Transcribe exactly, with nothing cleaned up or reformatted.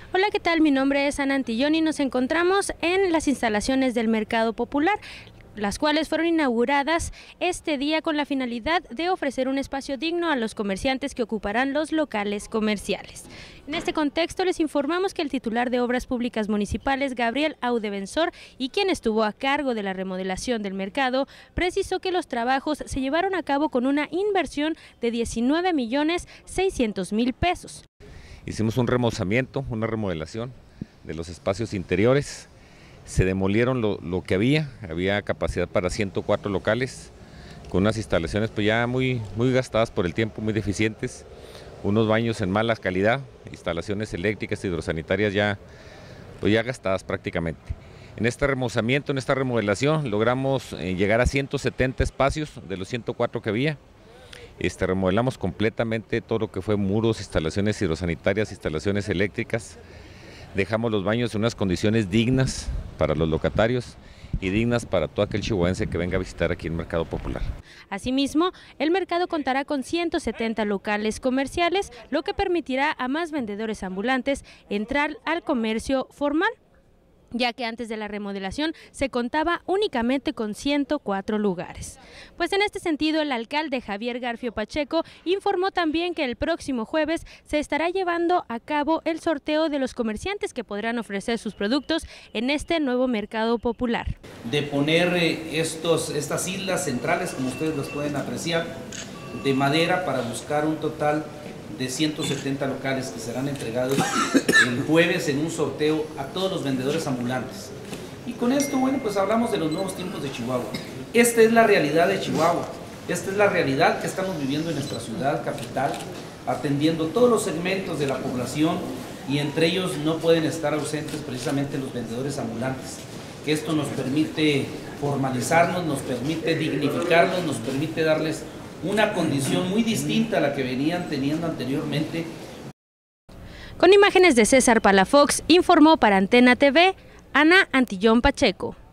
Hola, ¿qué tal? Mi nombre es Ana Antillón y nos encontramos en las instalaciones del Mercado Popular, las cuales fueron inauguradas este día con la finalidad de ofrecer un espacio digno a los comerciantes que ocuparán los locales comerciales. En este contexto les informamos que el titular de Obras Públicas Municipales, Gabriel Audevenzor, y quien estuvo a cargo de la remodelación del mercado, precisó que los trabajos se llevaron a cabo con una inversión de diecinueve millones seiscientos mil pesos. Hicimos un remozamiento, una remodelación de los espacios interiores. Se demolieron lo, lo que había, había capacidad para ciento cuatro locales, con unas instalaciones pues ya muy, muy gastadas por el tiempo, muy deficientes, unos baños en mala calidad, instalaciones eléctricas, hidrosanitarias ya, pues ya gastadas prácticamente. En este remozamiento, en esta remodelación, logramos eh, llegar a ciento setenta espacios de los ciento cuatro que había. Este, remodelamos completamente todo lo que fue muros, instalaciones hidrosanitarias, instalaciones eléctricas. Dejamos los baños en unas condiciones dignas para los locatarios y dignas para todo aquel chihuahuense que venga a visitar aquí el Mercado Popular. Asimismo, el mercado contará con ciento setenta locales comerciales, lo que permitirá a más vendedores ambulantes entrar al comercio formal, ya que antes de la remodelación se contaba únicamente con ciento cuatro lugares. Pues en este sentido, el alcalde Javier Garfio Pacheco informó también que el próximo jueves se estará llevando a cabo el sorteo de los comerciantes que podrán ofrecer sus productos en este nuevo Mercado Popular. De poner estos, estas islas centrales, como ustedes los pueden apreciar, de madera para buscar un total de ciento setenta locales que serán entregados el jueves en un sorteo a todos los vendedores ambulantes. Y con esto, bueno, pues hablamos de los nuevos tiempos de Chihuahua. Esta es la realidad de Chihuahua, esta es la realidad que estamos viviendo en nuestra ciudad capital, atendiendo todos los segmentos de la población, y entre ellos no pueden estar ausentes precisamente los vendedores ambulantes. Que esto nos permite formalizarnos, nos permite dignificarnos, nos permite darles una condición muy distinta a la que venían teniendo anteriormente. Con imágenes de César Palafox, informó para Antena T V, Ana Antillón Pacheco.